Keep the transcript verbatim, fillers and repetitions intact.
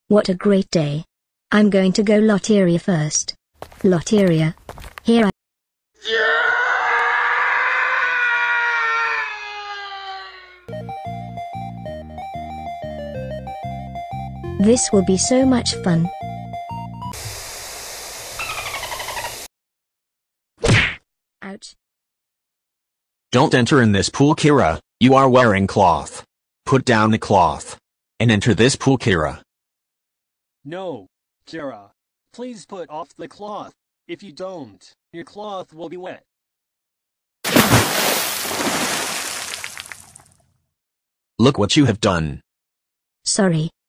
What a great day. I'm going to go Lotteria first. Lotteria. Here I... This will be so much fun. Ouch. Don't enter in this pool, Kira. You are wearing cloth. Put down the cloth. And enter this pool, Kira. No, Kira. Please put off the cloth. If you don't, your cloth will be wet. Look what you have done. Sorry.